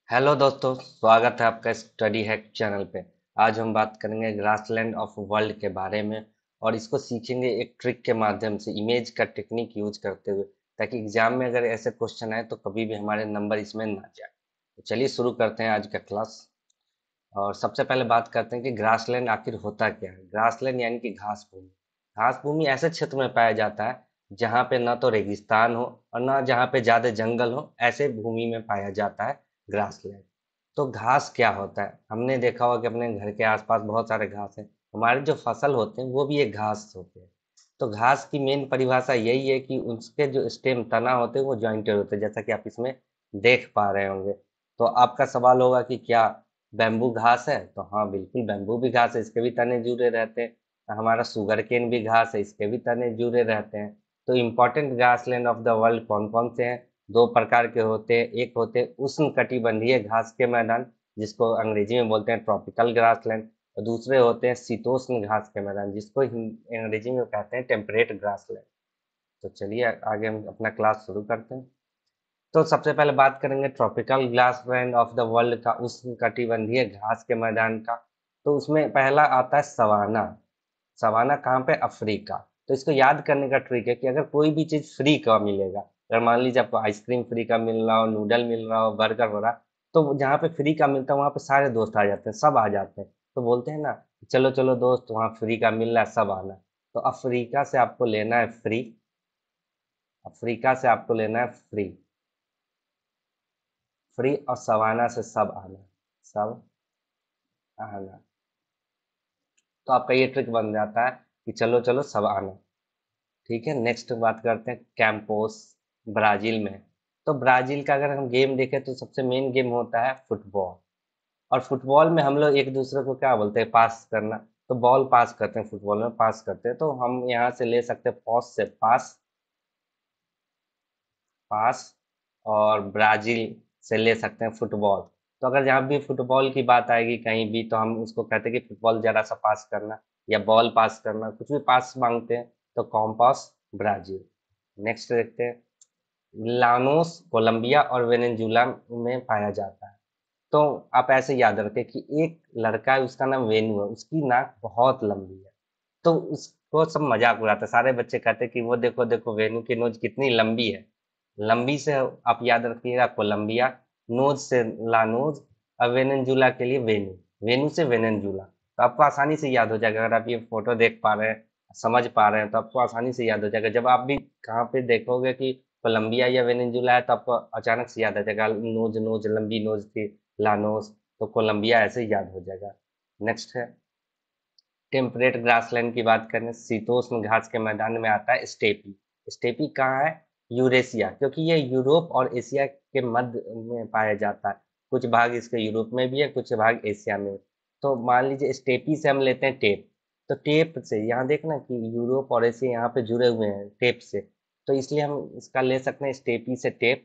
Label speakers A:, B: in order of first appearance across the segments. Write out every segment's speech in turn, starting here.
A: Hello दोस्तों, स्वागत है आपका स्टडी हैक चैनल पे। आज हम बात करेंगे ग्रासलैंड ऑफ वर्ल्ड के बारे में और इसको सीखेंगे एक ट्रिक के माध्यम से, इमेज का टेक्निक यूज करते हुए, ताकि एग्जाम में अगर ऐसे क्वेश्चन आए तो कभी भी हमारे नंबर इसमें ना जाए। तो चलिए शुरू करते हैं आज का क्लास। और सबसे पहले बात करते हैं कि ग्रासलैंड आखिर होता क्या है। ग्रासलैंड यानी कि घास भूमि। घास भूमि ऐसे क्षेत्र में पाया जाता है जहाँ पे ना तो रेगिस्तान हो और ना जहाँ पे ज्यादा जंगल हो, ऐसे भूमि में पाया जाता है ग्रासलैंड। तो घास क्या होता है? हमने देखा होगा कि अपने घर के आसपास बहुत सारे घास हैं। हमारे जो फसल होते हैं वो भी एक घास होते हैं। तो घास की मेन परिभाषा यही है कि उसके जो स्टेम तना होते हैं वो जॉइंटेड होते हैं, जैसा कि आप इसमें देख पा रहे होंगे। तो आपका सवाल होगा कि क्या बैम्बू घास है? तो हाँ, बिल्कुल बैम्बू भी घास है, इसके भी तने जुड़े रहते हैं। हमारा शुगर केन भी घास है, इसके भी तने जुड़े रहते हैं। तो important grassland of the world कौन कौन से हैं? दो प्रकार के होते हैं। एक होते हैं उष्णकटिबंधीय घास के मैदान, जिसको अंग्रेजी में बोलते हैं ट्रॉपिकल ग्रासलैंड, और दूसरे होते हैं शीतोष्ण घास के मैदान, जिसको अंग्रेजी में कहते हैं टेम्परेट ग्रासलैंड। तो चलिए आगे हम अपना क्लास शुरू करते हैं। तो सबसे पहले बात करेंगे tropical grassland of the world का, उष्णकटिबंधीय घास के मैदान का। तो उसमें पहला आता है सवाना। सवाना कहाँ पे? अफ्रीका। तो इसको याद करने का ट्रिक है कि अगर कोई भी चीज फ्री का मिलेगा, अगर मान लीजिए आपको आइसक्रीम फ्री का मिल रहा हो, नूडल मिल रहा हो, बर्गर हो रहा, तो जहाँ पे फ्री का मिलता है वहाँ पे सारे दोस्त आ जाते हैं, सब आ जाते हैं। तो बोलते हैं ना, चलो चलो दोस्त, वहाँ फ्री का मिल रहा है, सब आना। तो अफ्रीका से आपको लेना है फ्री। अफ्रीका से आपको लेना है फ्री। फ्री और सवाना से सब आना। सब आना। तो आपका ये ट्रिक बन जाता है कि चलो चलो सब आना। ठीक है, नेक्स्ट बात करते हैं कैंपोस, ब्राजील में। तो ब्राजील का अगर हम गेम देखें तो सबसे मेन गेम होता है फुटबॉल। और फुटबॉल में हम लोग एक दूसरे को क्या बोलते हैं? पास करना। तो बॉल पास करते हैं, फुटबॉल में पास करते हैं। तो हम यहाँ से ले सकते हैं पॉस से पास, पास। और ब्राजील से ले सकते हैं फुटबॉल। तो अगर जहाँ भी फुटबॉल की बात आएगी कहीं भी, तो हम उसको कहते हैं कि फुटबॉल जरा सा पास करना, या बॉल पास करना, कुछ भी पास मांगते हैं। तो कॉम्पास ब्राजील। नेक्स्ट देखते हैं, लानोस कोलंबिया और वेनेजुला में पाया जाता है। तो आप ऐसे याद रखें कि एक लड़का है, उसका नाम वेनु है, उसकी नाक बहुत लंबी है। तो उसको सब मजाक उड़ाते हैं, सारे बच्चे कहते हैं कि वो देखो देखो वेनु की नोज कितनी लंबी है। लंबी से आप याद रखिएगा कोलंबिया, नोज से लानोज, और वेनेजुला के लिए वेनु, वेनु से वेनेजुला। तो आपको आसानी से याद हो जाएगा, अगर आप ये फोटो देख पा रहे हैं, समझ पा रहे हैं, तो आपको आसानी से याद हो जाएगा। जब आप भी कहाँ पे देखोगे कि कोलंबिया या वेनेजुला है, तो आपको अचानक से याद आ जाएगा, नोज नोज लंबी नोज थी, लानोस। तो कोलंबिया ऐसे ही याद हो जाएगा। नेक्स्ट है टेम्परेट ग्रासलैंड की बात करें, शीतोष्ण घास के मैदान में आता है स्टेपी। स्टेपी कहाँ है? यूरेशिया, क्योंकि ये यूरोप और एशिया के मध्य में पाया जाता है। कुछ भाग इसके यूरोप में भी है, कुछ भाग एशिया में। तो मान लीजिए स्टेपी से हम लेते हैं टेप। तो टेप से यहाँ देखना कि यूरोप और एशिया यहाँ पे जुड़े हुए हैं टेप से। तो इसलिए हम इसका ले सकते हैं स्टेपी से टेप।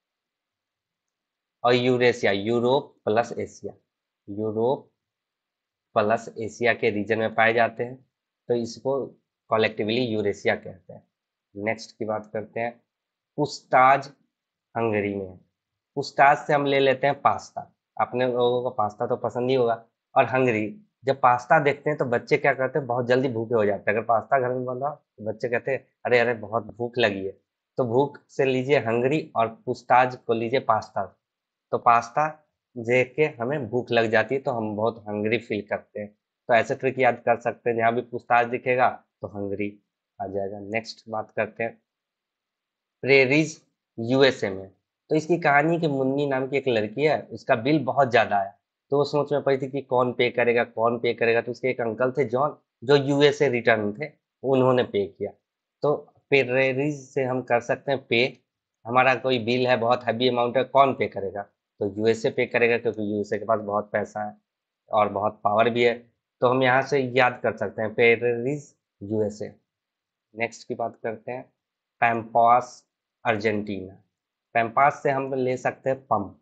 A: और Eurasia, Europe plus Asia, Europe plus Asia के रीजन में पाए जाते हैं। तो इसको कॉलेक्टिवली यूरेशिया कहते हैं। नेक्स्ट की बात करते हैं, पुस्ताज हंगरी में है। पुस्ताज से हम ले लेते हैं पास्ता। अपने लोगों को पास्ता तो पसंद ही होगा। और हंगरी, जब पास्ता देखते हैं तो बच्चे क्या करते हैं? बहुत जल्दी भूखे हो जाते हैं। अगर पास्ता घर में बना तो बच्चे कहते हैं अरे अरे बहुत भूख लगी है। तो भूख से लीजिए हंगरी, और पुस्ताज को लीजिए पास्ता। तो पास्ता देख के हमें भूख लग जाती है, तो हम बहुत हंग्री फील करते हैं। तो ऐसे ट्रिक याद कर सकते हैं, जहाँ भी पूछताछ दिखेगा तो हंग्री आ जाएगा। नेक्स्ट बात करते हैं प्रेरीज, यूएसए में। तो इसकी कहानी कि मुन्नी नाम की एक लड़की है, उसका बिल बहुत ज्यादा आया। तो वो सोच में पड़ी थी कि कौन पे करेगा, कौन पे करेगा। तो उसके एक अंकल थे जॉन, जो यूएसए रिटर्न थे, उन्होंने पे किया। तो प्रेरीज से हम कर सकते हैं पे। हमारा कोई बिल है, बहुत हैवी अमाउंट है, कौन पे करेगा? तो यूएसए पे करेगा, क्योंकि यूएसए के पास बहुत पैसा है और बहुत पावर भी है। तो हम यहाँ से याद कर सकते हैं पेरिस, यूएसए। नेक्स्ट की बात करते हैं पैम्पास, अर्जेंटीना। पैम्पास से हम ले सकते हैं पंप,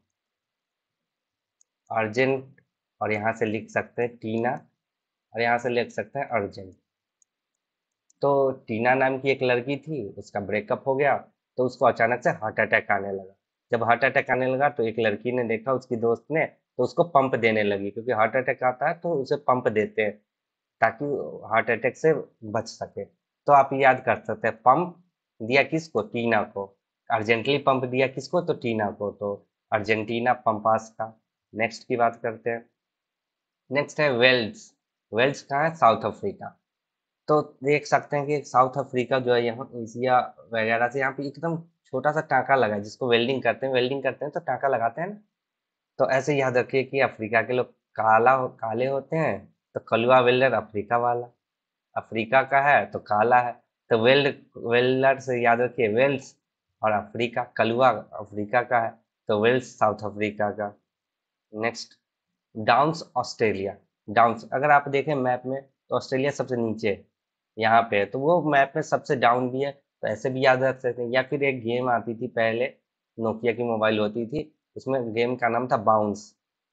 A: अर्जेंट, और यहाँ से लिख सकते हैं टीना, और यहाँ से लिख सकते हैं अर्जेंट। तो टीना नाम की एक लड़की थी, उसका ब्रेकअप हो गया। तो उसको अचानक से हार्ट अटैक आने लगा। जब हार्ट अटैक आने लगा तो एक लड़की ने देखा, उसकी दोस्त ने, तो उसको पंप देने लगी, क्योंकि हार्ट अटैक आता है तो उसे पंप देते हैं ताकि हार्ट अटैक से बच सके। तो आप याद कर सकते हैं, पंप दिया किसको? टीना को। अर्जेंटली पंप दिया किसको? तो टीना को। तो अर्जेंटीना पंपास का। नेक्स्ट की बात करते हैं। नेक्स्ट है वेल्स। वेल्स कहाँ है? South Africa. तो देख सकते हैं कि साउथ अफ्रीका जो है, यहाँ एशिया वगैरह से, यहाँ पे एकदम छोटा सा टाँका लगा है, जिसको वेल्डिंग करते हैं। वेल्डिंग करते हैं तो टाँका लगाते हैं ना। तो ऐसे याद रखिए कि अफ्रीका के लोग काले होते हैं, तो कलवा वेल्डर अफ्रीका वाला। अफ्रीका का है तो काला है, तो वेल्डर से याद रखिए वेल्स। और अफ्रीका कलवा अफ्रीका का है, तो वेल्स साउथ अफ्रीका का। Next, downs Australia. डाउन्स अगर आप देखें मैप में तो ऑस्ट्रेलिया सबसे नीचे है, यहाँ पे है, तो वो मैप में सबसे डाउन भी है, तो ऐसे भी याद रख सकते हैं। या फिर एक गेम आती थी पहले, नोकिया की मोबाइल होती थी, उसमें गेम का नाम था बाउंस।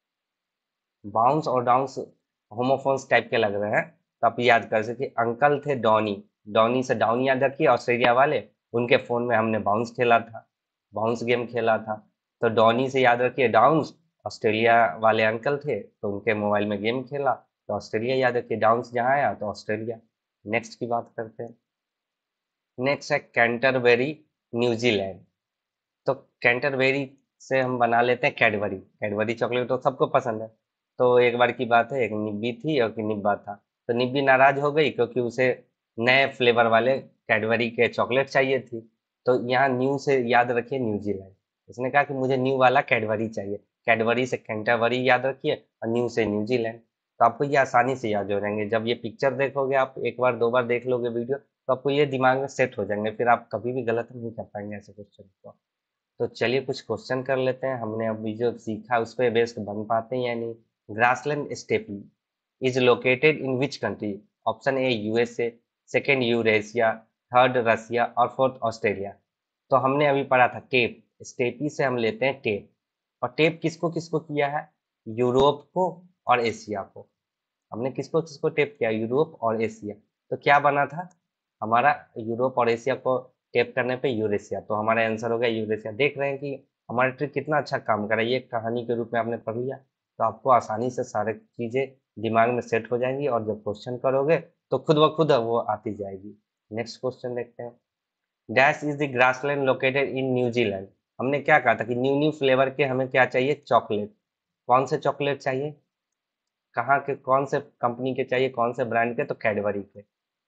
A: बाउंस और डाउन्स होमोफोन्स टाइप के लग रहे हैं, तो आप याद कर सकते। अंकल थे डॉनी। डॉनी से डाउनी याद रखिए, ऑस्ट्रेलिया वाले। उनके फ़ोन में हमने बाउंस खेला था, बाउंस गेम खेला था। तो डॉनी से याद रखिए डाउन्स, ऑस्ट्रेलिया वाले अंकल थे तो उनके मोबाइल में गेम खेला, तो ऑस्ट्रेलिया याद रखिए। डाउन्स जहाँ आया तो ऑस्ट्रेलिया। नेक्स्ट की बात करते हैं। नेक्स्ट है कैंटरबरी, न्यूजीलैंड। तो कैंटरबेरी से हम बना लेते हैं कैडबरी। कैडबरी चॉकलेट तो सबको पसंद है। तो एक बार की बात है, एक निब्बी थी और एक निब्बा था। तो निब्बी नाराज हो गई क्योंकि उसे नए फ्लेवर वाले कैडबरी के चॉकलेट चाहिए थी। तो यहाँ न्यू से याद रखिए न्यूजीलैंड। उसने कहा कि मुझे न्यू वाला कैडबरी चाहिए। कैडबरी से कैंटरबरी याद रखिए और न्यू से न्यूजीलैंड। तो आपको ये आसानी से याद हो जाएंगे। जब ये पिक्चर देखोगे आप, एक बार दो बार देख लोगे वीडियो, तो आपको ये दिमाग में सेट हो जाएंगे, फिर आप कभी भी गलत नहीं कर पाएंगे ऐसे क्वेश्चन को। तो चलिए कुछ क्वेश्चन कर लेते हैं। हमने अभी जो सीखा उस पर बेस्ड बन पाते हैं या नहीं। Grassland steppe is located in which country? Option A USA, second Eurasia, third Russia और फोर्थ ऑस्ट्रेलिया। तो हमने अभी पढ़ा था टेप। स्टेपी से हम लेते हैं टेप। और टेप किसको किसको किया है? यूरोप को और एशिया को। हमने किसको किसको टेप किया? यूरोप और एशिया। तो क्या बना था हमारा? यूरोप और एशिया को टेप करने पे यूरेशिया। तो हमारा आंसर हो गया यूरेशिया। देख रहे हैं कि हमारा ट्रिक कितना अच्छा काम कर रहा है। ये कहानी के रूप में आपने पढ़ लिया, तो आपको आसानी से सारी चीजें दिमाग में सेट हो जाएंगी, और जब क्वेश्चन करोगे तो खुद ब खुद वो आती जाएगी। नेक्स्ट क्वेश्चन देखते हैं। Dash is the grassland located in New Zealand. हमने क्या कहा था कि न्यू न्यू फ्लेवर के हमें क्या चाहिए? चॉकलेट। कौन से चॉकलेट चाहिए? कहाँ के? कौन से कंपनी के चाहिए? कौन से ब्रांड के? तो कैडबरी के।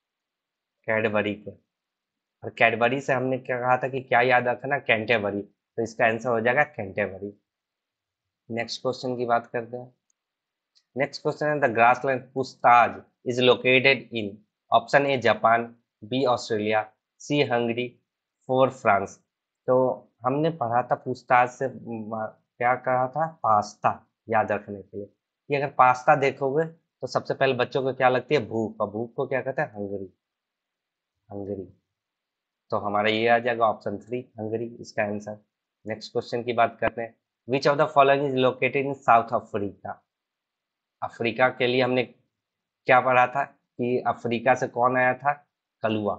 A: कैडबरी के। और कैडबरी से हमने क्या कहा था कि क्या याद रखना? कैंटेबरी। तो इसका आंसर हो जाएगा कैंटेबरी। नेक्स्ट क्वेश्चन की बात करते हैं। नेक्स्ट क्वेश्चन है द ग्रासलैंड पूछताछ is located in. Option A Japan, B Australia, C Hungary, four France. तो हमने पढ़ा था पूछताछ से क्या कहा था? पास्ता। याद रखने के लिए कि अगर पास्ता देखोगे तो सबसे पहले बच्चों को क्या लगती है? भूख। और भूख को क्या कहते हैं? हंगरी। हंगरी। तो हमारा ये आ जाएगा ऑप्शन थ्री, हंगरी इसका आंसर। नेक्स्ट क्वेश्चन की बात करते हैं। Which of the following is located in South Africa? Africa के लिए हमने क्या पढ़ा था कि अफ्रीका से कौन आया था? कलुआ।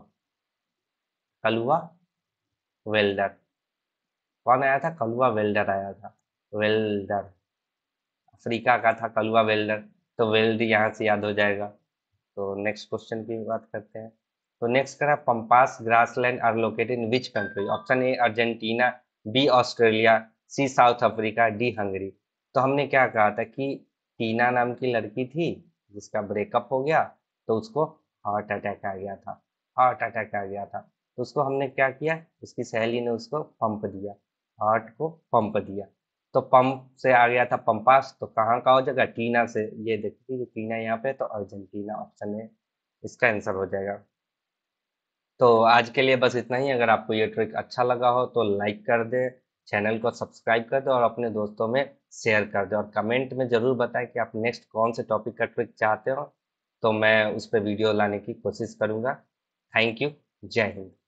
A: कलुआ वेल्डर। कौन आया था? कलुआ वेल्डर आया था। वेल्डर अफ्रीका का था, कलुआ वेल्डर। तो वेल्ड यहाँ से याद हो जाएगा। तो नेक्स्ट क्वेश्चन की बात करते हैं। तो नेक्स्ट करा, pampas grassland are located in which country? Option A Argentina, B Australia, C South Africa, D Hungary. तो हमने क्या कहा था कि टीना नाम की लड़की थी, जिसका ब्रेकअप हो गया, तो उसको हार्ट अटैक आ गया था। हार्ट अटैक आ गया था, तो उसको हमने क्या किया? उसकी सहेली ने उसको पंप दिया, हार्ट को पंप दिया। तो पंप से आ गया था पंपास, तो कहाँ का हो जाएगा? टीना से। ये देखिए कि टीना यहाँ पे, तो अर्जेंटीना ऑप्शन है इसका आंसर हो जाएगा। तो आज के लिए बस इतना ही। अगर आपको ये ट्रिक अच्छा लगा हो तो लाइक कर दे, चैनल को सब्सक्राइब कर दे और अपने दोस्तों में शेयर कर दे, और कमेंट में ज़रूर बताएं कि आप नेक्स्ट कौन से टॉपिक का ट्रिक चाहते हो, तो मैं उस पर वीडियो लाने की कोशिश करूँगा। Thank you. जय हिंद।